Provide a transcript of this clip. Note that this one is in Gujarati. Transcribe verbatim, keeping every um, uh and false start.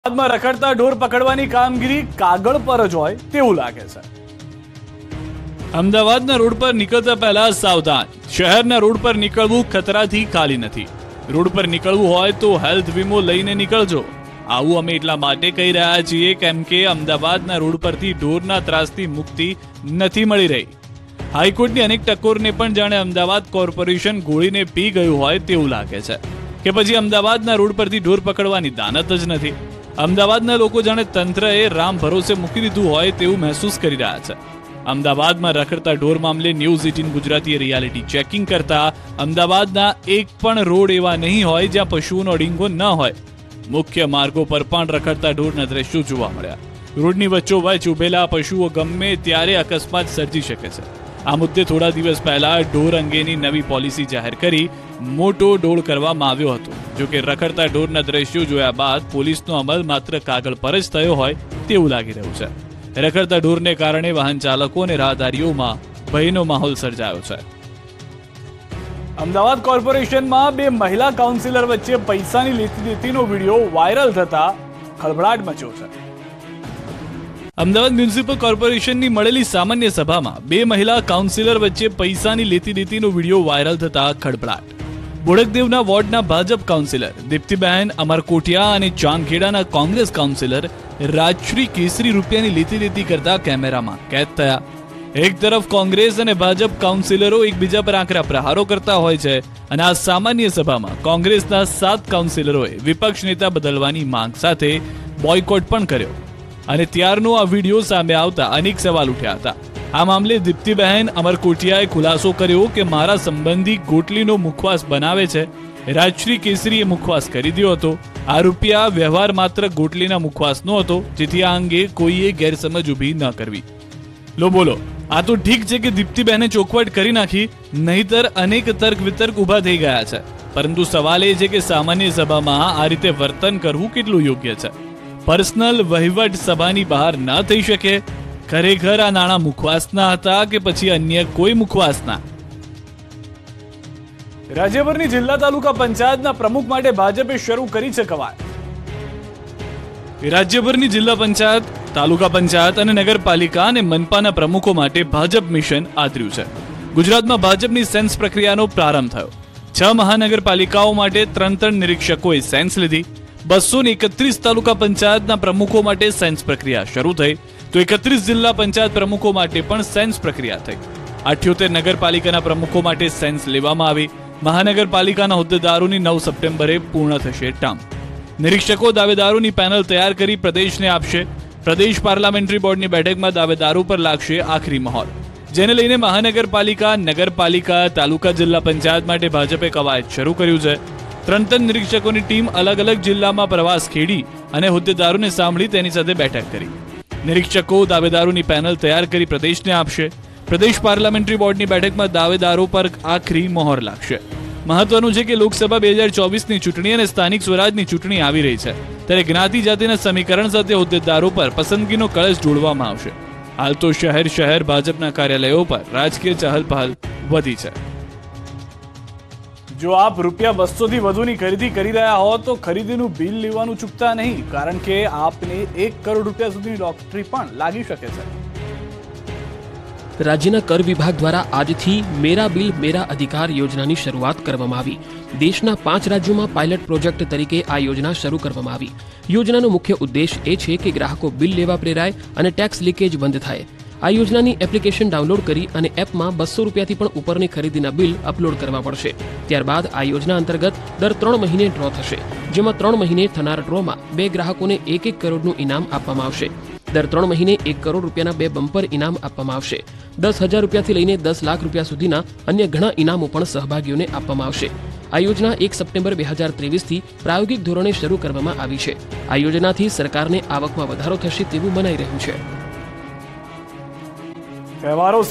અમદાવાદમાં રખડતા ઢોર પકડવાની કામગીરી કાગળ પર જ હોય તેવું લાગે છે। અમદાવાદના રોડ પર નીકળતા પહેલા સાવધાન, શહેરના રોડ પર નીકળવું ખતરાથી ખાલી નથી। રોડ પર નીકળવું હોય તો હેલ્થ વીમો લઈને નીકળજો। આવું અમે એટલા માટે કહી રહ્યા છીએ કેમ કે અમદાવાદના રોડ પરથી ઢોરના ત્રાસથી મુક્તિ નથી મળી રહી। હાઈકોર્ટની અનેક ટકોરને પણ જાણે અમદાવાદ કોર્પોરેશન ગોળીને પી ગયું હોય તેવું લાગે છે કે પછી અમદાવાદના રોડ પરથી ઢોર પકડવાની દાનત જ નથી। અમદાવાદના લોકો જાણે તંત્રએ રામ ભરોસે મૂકી દીધું હોય તેવું મહેસૂસ કરી રહ્યા છે। અમદાવાદમાં રખડતા ઢોર મામલે ન્યૂઝ એટીન ગુજરાતીએ રિયાલિટી ચેકિંગ કરતા અમદાવાદના એક પણ રોડ એવા નહીં હોય જ્યાં પશુઓનો અડીંગો ન હોય। મુખ્ય માર્ગો પર પણ રખડતા ઢોરના દ્રશ્યો જોવા મળ્યા। રોડની વચ્ચોવચ્ચ ઉભેલા પશુઓ ગમે ત્યારે અકસ્માત સર્જી શકે છે। આ મુદ્દે થોડા દિવસ પહેલા ઢોર અંગેની નવી પોલિસી જાહેર કરી મોટો ડોળ કરવામાં આવ્યો હતો। જો કે રખડતા ઢોરના દ્રશ્યો જોયા બાદ પોલીસનો અમલ માત્ર કાગળ પર જ થયો હોય તેવું લાગી રહ્યું છે। રખડતા ઢોરને કારણે વાહન ચાલકો અને રાહદારીઓમાં ભયનો માહોલ સર્જાયો છે। અમદાવાદ કોર્પોરેશનમાં બે મહિલા કાઉન્સિલર વચ્ચે પૈસાની લેતી દેતીનો વિડીયો વાયરલ થતા ખળભળાટ મચ્યો છે। અમદાવાદ મ્યુનિસિપલ કોર્પોરેશનની મળેલી સામાન્ય સભામાં બે મહિલા કાઉન્સિલર વચ્ચે પૈસાની લેતી દેતીનો વિડીયો વાયરલ થતા ખળભળાટ। બોડકદેવના વોર્ડના ભાજપ કાઉન્સિલર દીપ્તિબહેન અમરકોટિયા અને ચાંદખેડાના કોંગ્રેસ કાઉન્સિલર રાજશ્રી કેસરી રૂપિયાની લેતી દેતી કરતા કેમેરામાં કેદ થયા। એક તરફ કોંગ્રેસ અને ભાજપ કાઉન્સિલરો એકબીજા પર આકરા પ્રહારો કરતા હોય છે અને આ સામાન્ય સભામાં કોંગ્રેસના સાત કાઉન્સિલરોએ વિપક્ષ નેતા બદલવાની માંગ સાથે બોયકોટ પણ કર્યો અને ત્યારનો આ વિડીયો સામે આવતા અનેક સવાલ ઉઠ્યા હતા। આ મામલે દીપ્તિબહેન અમરકોટિયાએ ખુલાસો કર્યો કે મારા સંબંધી ગોટલીનો મુખવાસ બનાવે છે। રાજશ્રી કેસરીએ મુખવાસ કરી દીધો હતો। આ રૂપિયા વ્યવહાર માત્ર ગોટલીના મુખવાસનો હતો, જેથી આ અંગે કોઈએ ગેરસમજ ઊભી ન કરવી। લો બોલો, આ તો ઠીક છે કે દીપ્તિબહેને ચોખવટ કરી નાખી, નહીતર અનેક તર્ક વિતર્ક ઊભા થઈ ગયા છે। પરંતુ સવાલ એ છે કે સામાન્ય સભામાં આ રીતે વર્તન કરવું કેટલું યોગ્ય છે? પર્સનલ વહીવટ સભાની બહાર ન થઈ શકે? ખરેખર આ નાણાં મુખવાસના હતા કે પછી અન્ય કોઈ મુખવાસના? રાજ્યભરની જિલ્લા તાલુકા પંચાયતના પ્રમુખ માટે ભાજપે શરૂ કરી છે કવાયત। રાજ્યભરની જિલ્લા પંચાયત, તાલુકા પંચાયત અને નગરપાલિકા અને મનપાના પ્રમુખો માટે ભાજપ મિશન આદર્યું છે। ગુજરાતમાં ભાજપની સેન્સ પ્રક્રિયાનો પ્રારંભ થયો। છ મહાનગરપાલિકાઓ માટે ત્રણ ત્રણ નિરીક્ષકોએ સેન્સ લીધી। બસો ને એકત્રીસ તાલુકા પંચાયતના પ્રમુખો માટે સેન્સ પ્રક્રિયા શરૂ થઈ તો એકત્રીસ જિલ્લા પંચાયત પ્રમુખો માટે પણ સેન્સ પ્રક્રિયા થઈ। અઠ્યોતેર નગરપાલિકાના પ્રમુખો માટે સેન્સ લેવામાં આવી। મહાનગરપાલિકાના હોદ્દેદારોની નવ સપ્ટેમ્બરે પૂર્ણ થશે ટર્મ। નિરીક્ષકો દાવેદારોની પેનલ તૈયાર કરી પ્રદેશને આપશે। પ્રદેશ પાર્લામેન્ટરી બોર્ડની બેઠકમાં દાવેદારો પર લાગશે આખરી મહોર, જેને લઈને મહાનગરપાલિકા, નગરપાલિકા, તાલુકા, જિલ્લા પંચાયત માટે ભાજપે કવાયત શરૂ કર્યું છે। ત્રણ ત્રણ નિરીક્ષકોની ટીમ અલગ અલગ જિલ્લામાં પ્રવાસ ખેડી અને હોદ્દેદારોને સાંભળી તેની સાથે બેઠક કરી। નિરીક્ષકો દાવેદારોની પેનલ તૈયાર કરી પ્રદેશને આપશે। પ્રદેશ પાર્લામેન્ટરી બોર્ડની બેઠકમાં દાવેદારો પર આખરી મહોર લાગશે। મહત્વનું છે કે લોકસભા બે હજાર ચોવીસની ચૂંટણી અને સ્થાનિક સ્વરાજની ચૂંટણી આવી રહી છે, ત્યારે જ્ઞાતિ જાતિના સમીકરણ સાથે હોદ્દેદારો પર પસંદગીનો કળશ જોડવામાં આવશે। હાલ તો શહેર શહેર ભાજપના કાર્યાલયો પર રાજકીય ચહલ પહલ વધી છે। જો આપ રૂપિયા બસો થી વધુની ખરીદી કરી રહ્યા હો તો ખરીદીનું બિલ લેવાનું ચૂકતા નહીં, કારણ કે આપને એક કરોડ રૂપિયા સુધીની લોટરી પણ લાગી શકે છે। રાજ્યના કર વિભાગ દ્વારા આજથી મેરા બિલ મેરા અધિકાર યોજનાની શરૂઆત કરવામાં આવી। દેશના પાંચ રાજ્યોમાં પાયલટ પ્રોજેક્ટ તરીકે આ યોજના શરૂ કરવામાં આવી। યોજનાનો મુખ્ય ઉદ્દેશ એ છે કે ગ્રાહકો બિલ લેવા પ્રેરાય અને ટેક્સ લીકેજ બંધ થાય। આ યોજનાની એપ્લિકેશન ડાઉનલોડ કરી અને એપમાં બસો રૂપિયાથી પણ ઉપરની ખરીદીના બિલ અપલોડ કરવા પડશે। ત્યારબાદ આ યોજના અંતર્ગત દર ત્રણ મહિને ડ્રો થશે, જેમાં ત્રણ મહિને થનાર ડ્રોમાં બે ગ્રાહકોને એક એક કરોડનું ઇનામ આપવામાં આવશે। દર ત્રણ મહિને એક કરોડ રૂપિયાના બે બમ્પર ઇનામ આપવામાં આવશે। દસ હજાર રૂપિયાથી લઈને દસ લાખ રૂપિયા સુધીના અન્ય ઘણા ઇનામો પણ સહભાગીઓને આપવામાં આવશે। આ યોજના એક સપ્ટેમ્બર બે હજાર ત્રેવીસથી પ્રાયોગિક ધોરણે શરૂ કરવામાં આવી છે। આ યોજનાથી સરકારને આવકમાં વધારો થશે તેવું મનાઈ રહ્યું છે। તહેવારો